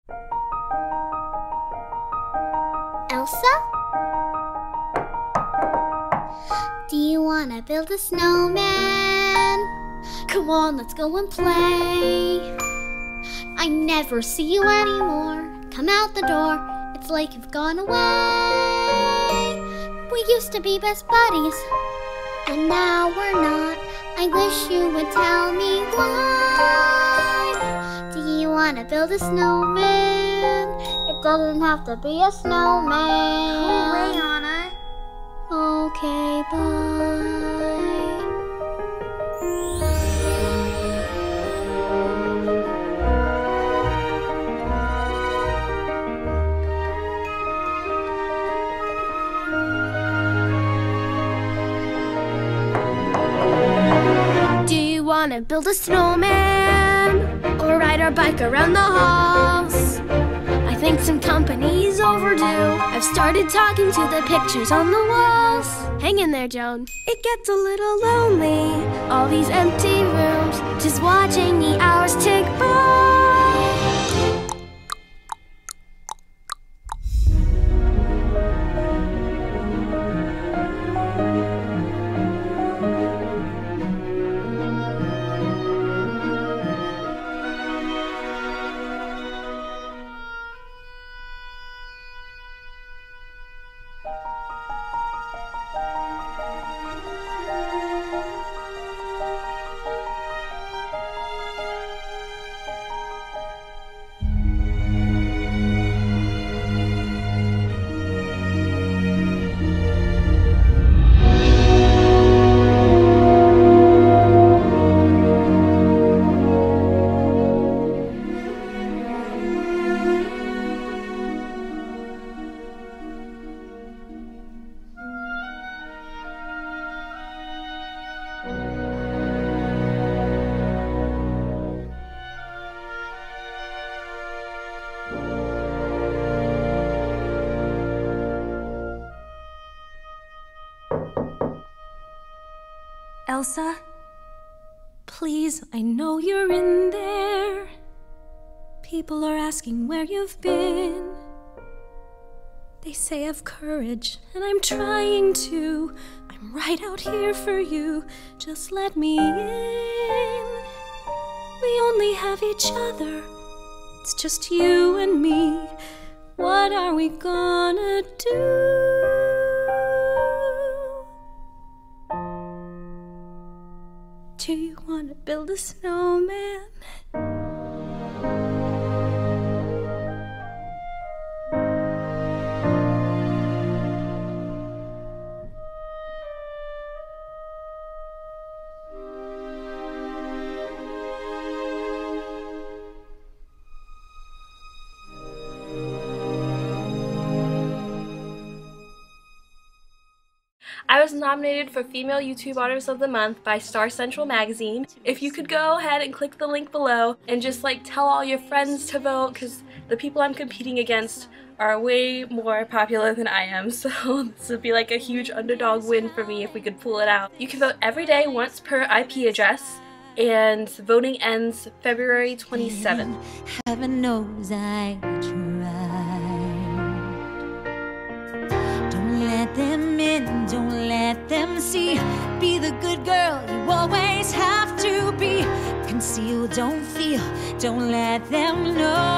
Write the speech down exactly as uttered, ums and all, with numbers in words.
Elsa? Do you wanna build a snowman? Come on, let's go and play. I never see you anymore. Come out the door, it's like you've gone away. We used to be best buddies, and now we're not. I wish you would tell me why. Do you wanna build a snowman? It doesn't have to be a snowman. Go away, Anna. Okay, bye. Do you wanna build a snowman or ride our bike around the halls? I think some company's overdue. I've started talking to the pictures on the walls. Hang in there, Joan. It gets a little lonely, all these empty rooms, just watching the hours tick by. Elsa, please, I know you're in there. People are asking where you've been. They say have courage, and I'm trying to. I'm right out here for you. Just let me in. We only have each other. It's just you and me. What are we gonna do? Do you want to build a snowman? I was nominated for Female YouTube Artist of the Month by Star Central Magazine. If you could go ahead and click the link below and just like tell all your friends to vote, because the people I'm competing against are way more popular than I am, so this would be like a huge underdog win for me if we could pull it out. You can vote every day once per I P address, and voting ends February twenty-seventh. Heaven knows I tried. Don't let them in, don't let them see. Be the good girl you always have to be. Conceal, don't feel, don't let them know.